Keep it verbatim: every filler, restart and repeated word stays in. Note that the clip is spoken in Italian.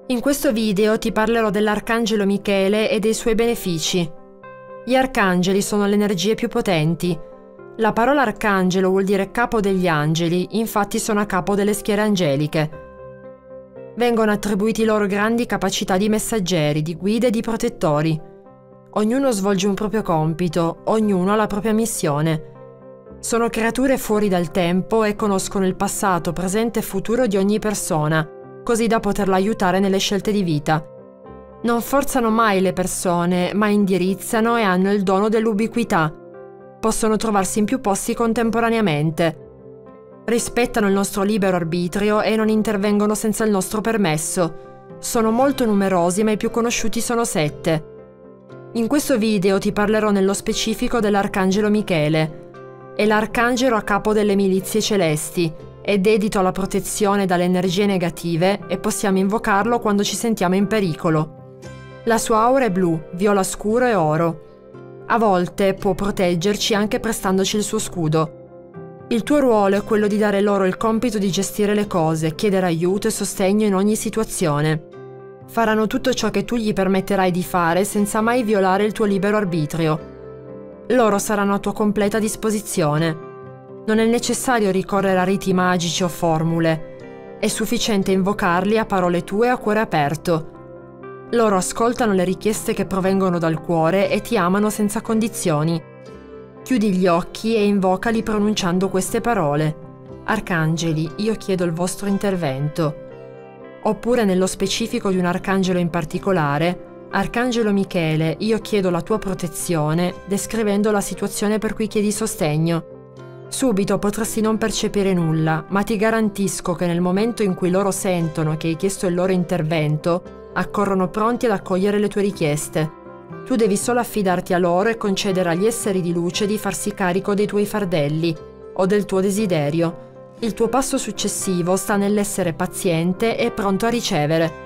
In questo video ti parlerò dell'Arcangelo Michele e dei suoi benefici. Gli arcangeli sono le energie più potenti. La parola arcangelo vuol dire capo degli angeli, infatti sono a capo delle schiere angeliche. Vengono attribuiti loro grandi capacità di messaggeri, di guide e di protettori. Ognuno svolge un proprio compito, ognuno ha la propria missione. Sono creature fuori dal tempo e conoscono il passato, presente e futuro di ogni persona, così da poterla aiutare nelle scelte di vita. Non forzano mai le persone, ma indirizzano e hanno il dono dell'ubiquità. Possono trovarsi in più posti contemporaneamente. Rispettano il nostro libero arbitrio e non intervengono senza il nostro permesso. Sono molto numerosi, ma i più conosciuti sono sette. In questo video ti parlerò nello specifico dell'Arcangelo Michele. È l'arcangelo a capo delle milizie celesti. È dedito alla protezione dalle energie negative e possiamo invocarlo quando ci sentiamo in pericolo. La sua aura è blu, viola scuro e oro. A volte può proteggerci anche prestandoci il suo scudo. Il tuo ruolo è quello di dare loro il compito di gestire le cose, chiedere aiuto e sostegno in ogni situazione. Faranno tutto ciò che tu gli permetterai di fare senza mai violare il tuo libero arbitrio. Loro saranno a tua completa disposizione. Non è necessario ricorrere a riti magici o formule. È sufficiente invocarli a parole tue a cuore aperto. Loro ascoltano le richieste che provengono dal cuore e ti amano senza condizioni. Chiudi gli occhi e invocali pronunciando queste parole. Arcangeli, io chiedo il vostro intervento. Oppure nello specifico di un arcangelo in particolare, Arcangelo Michele, io chiedo la tua protezione, descrivendo la situazione per cui chiedi sostegno. Subito potresti non percepire nulla, ma ti garantisco che nel momento in cui loro sentono che hai chiesto il loro intervento, accorrono pronti ad accogliere le tue richieste. Tu devi solo affidarti a loro e concedere agli esseri di luce di farsi carico dei tuoi fardelli o del tuo desiderio. Il tuo passo successivo sta nell'essere paziente e pronto a ricevere.